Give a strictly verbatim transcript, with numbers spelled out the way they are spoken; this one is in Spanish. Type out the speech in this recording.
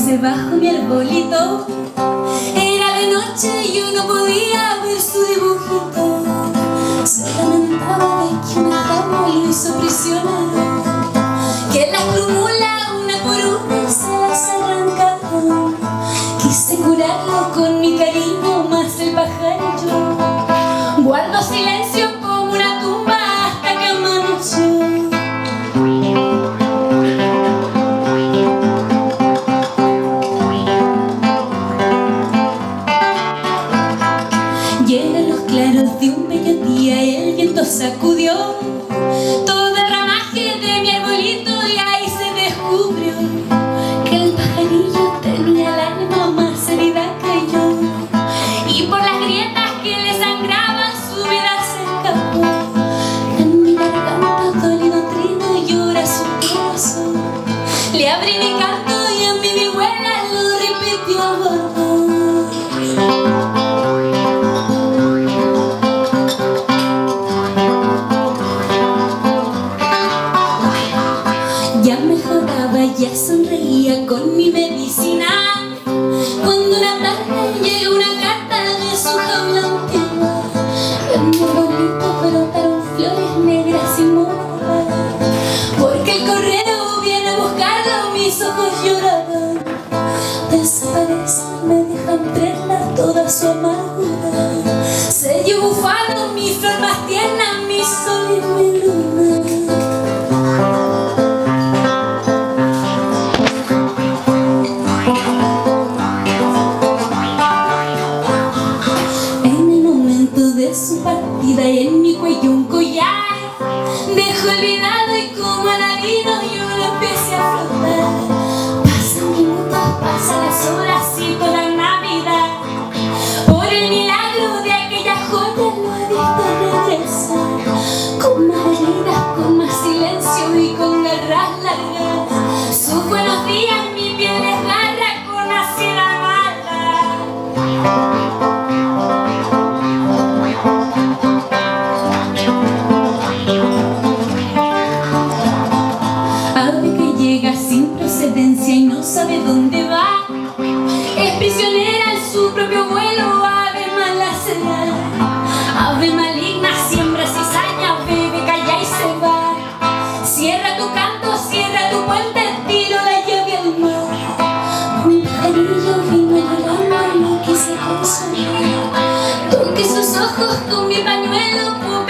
puse bajo mi arbolito. Era de noche y yo no podía ver su dibujito. Se lamentaba de que una dama lo hizo prisionero, que las crumula una por una se las arrancaron. Quise curarlo con mi cariño, más el pajarillo guardo silencio como una tumba hasta que amaneció. Y eran los claros de un bello día, el viento sacudió todo el ramaje de mi arbolito y ahí se descubrió que el pajarillo tenía el alma más herida que yo, y por las grietas que le sangraban su vida se escapó. En mi garganta dolido trino llora su corazón. Le abrí mi canto y en mi vihuela lo repitió al bordón. Ya mejoraba, ya sonreía con mi medicina, cuando una tarde llegó una carta de su jaula antigua. En mi arbolito brotaron flores negras y moradas, porque el correo viene a buscarlo, mis ojos lloraban. Desaparecen, me dejan prenda toda su amargura. Se llevó bufado mi flor más tierna, mi sol y mi luna. De su partida y en mi cuello un collar dejó olvidado, y como aladino yo lo empecé a flotar. Pasan minutos, pasan las horas y toda Navidad, por el milagro de aquella joya lo he visto regresar, con más heridas, con más silencio y con garras largas. Sus buenos días mi piel desgarra con ansiedad mala. Y no sabe dónde va, es prisionera en su propio vuelo. Ave mala será, ave maligna, siembra cizaña, bebe, calla y se va. Cierra tu canto, cierra tu puente, tiro la llave al mar. Mi pajarillo vino llorando, no quise consolar, toqué sus ojos con mi pañuelo.